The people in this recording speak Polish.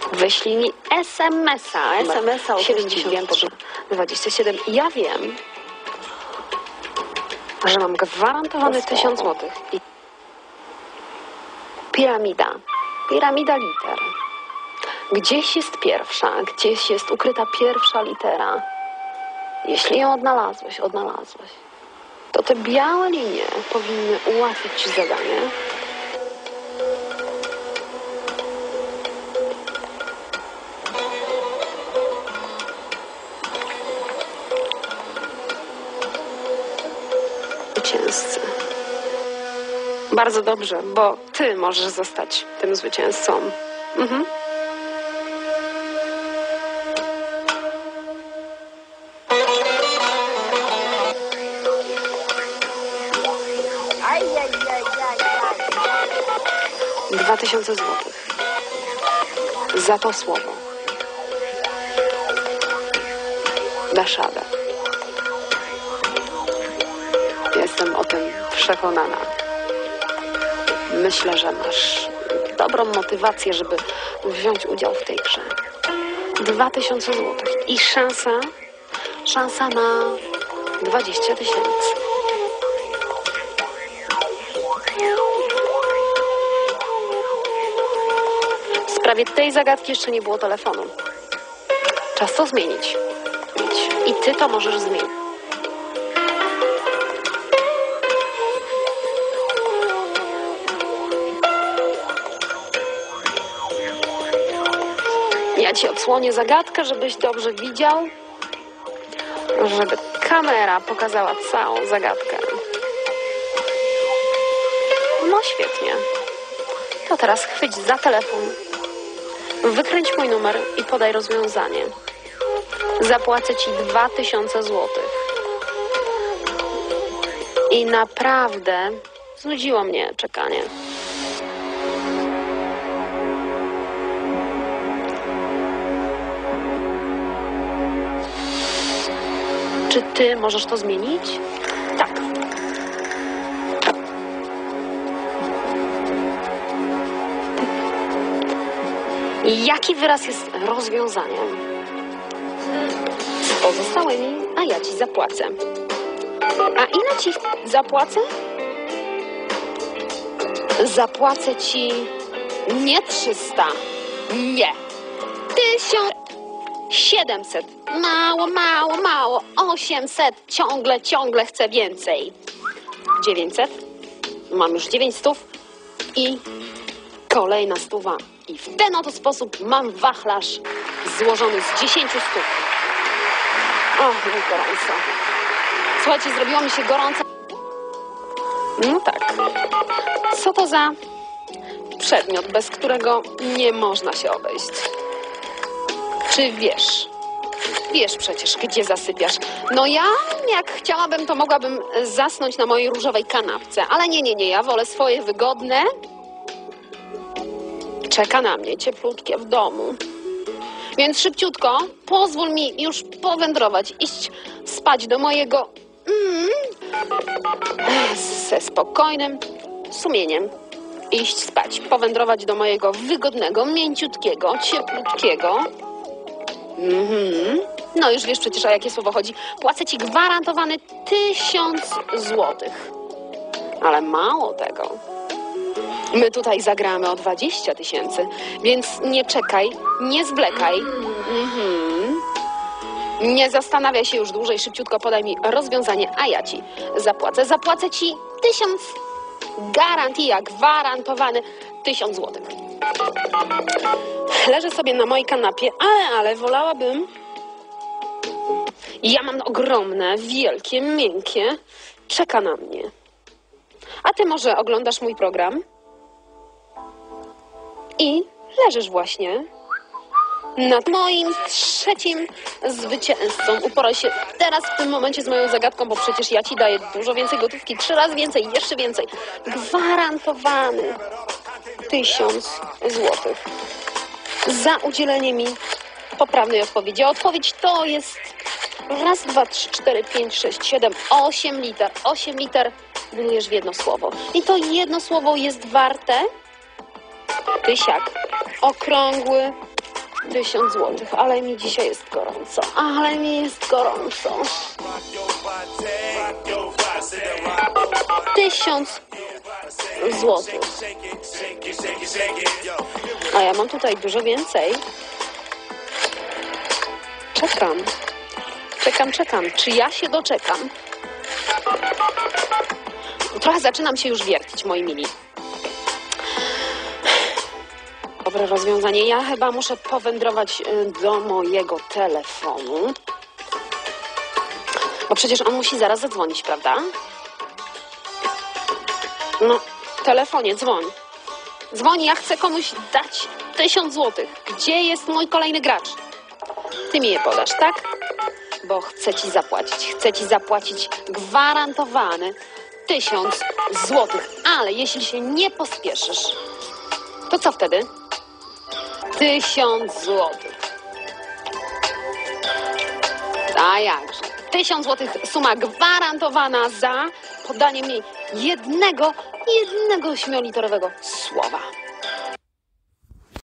Wyślij mi SMS-a. SMS-a o 27. Ja wiem, że mam gwarantowany 1000 złotych. I piramida liter. Gdzieś jest pierwsza, gdzieś jest ukryta pierwsza litera. Jeśli ją odnalazłeś, to te białe linie powinny ułatwić ci zadanie. Zwycięzcy. Bardzo dobrze, bo ty możesz zostać tym zwycięzcą. Aj. 2000 złotych. Za to słowo. Dasz radę. Jestem o tym przekonana. Myślę, że masz dobrą motywację, żeby wziąć udział w tej grze. 2000 złotych i szansa na 20 000. W sprawie tej zagadki jeszcze nie było telefonu. Czas to zmienić. I ty to możesz zmienić. Ja ci odsłonię zagadkę, żebyś dobrze widział, żeby kamera pokazała całą zagadkę. No świetnie. To teraz chwyć za telefon, wykręć mój numer i podaj rozwiązanie. Zapłacę ci 2000 złotych. I naprawdę znudziło mnie czekanie. Czy ty możesz to zmienić? Tak. Jaki wyraz jest rozwiązaniem? Z pozostałymi, a ja ci zapłacę. A ile ci zapłacę? Zapłacę ci nie 300, nie. 1700. Mało. 800. Ciągle chcę więcej. 900. Mam już 900 i kolejna 100. I w ten oto sposób mam wachlarz złożony z 10 stów. Och, mi gorąco. Słuchajcie, zrobiło mi się gorąco. No tak. Co to za przedmiot, bez którego nie można się obejść? Czy wiesz? Wiesz przecież, gdzie zasypiasz. No ja, jak chciałabym, to mogłabym zasnąć na mojej różowej kanapce. Ale nie, ja wolę swoje wygodne. Czeka na mnie ciepłutkie w domu. Więc szybciutko, pozwól mi już powędrować, iść spać do mojego... ze spokojnym sumieniem. Iść spać, powędrować do mojego wygodnego, mięciutkiego, cieplutkiego. No już wiesz przecież, o jakie słowo chodzi. Płacę ci gwarantowany 1000 złotych. Ale mało tego. My tutaj zagramy o 20 000, więc nie czekaj, nie zwlekaj. Nie zastanawiaj się już dłużej, szybciutko podaj mi rozwiązanie, a ja ci zapłacę. Zapłacę ci 1000, garantia, gwarantowany 1000 złotych. Leżę sobie na mojej kanapie, ale wolałabym... Ja mam ogromne, wielkie, miękkie, czeka na mnie. A ty może oglądasz mój program? I leżysz właśnie nad moim trzecim zwycięzcą. Uporaj się teraz w tym momencie z moją zagadką, bo przecież ja ci daję dużo więcej gotówki, 3 razy więcej, jeszcze więcej. Gwarantowany 1000 złotych za udzielenie mi poprawnej odpowiedzi. A odpowiedź to jest 1, 2, 3, 4, 5, 6, 7, 8 liter. 8 liter budujesz w jedno słowo. I to jedno słowo jest warte... Tysiak. Okrągły 1000 złotych, ale mi dzisiaj jest gorąco, ale mi jest gorąco. 1000 złotych. A ja mam tutaj dużo więcej. Czekam. Czy ja się doczekam? Trochę zaczynam się już wiercić, moi mili. Dobre rozwiązanie. Ja chyba muszę powędrować do mojego telefonu. Bo przecież on musi zaraz zadzwonić, prawda? No, telefonie, dzwoń. Dzwoń, ja chcę komuś dać 1000 złotych. Gdzie jest mój kolejny gracz? Ty mi je podasz, tak? Bo chcę ci zapłacić gwarantowany 1000 złotych. Ale jeśli się nie pospieszysz, to co wtedy? 1000 złotych. A jakże? 1000 złotych suma gwarantowana za podanie mi jednego 8-literowego słowa.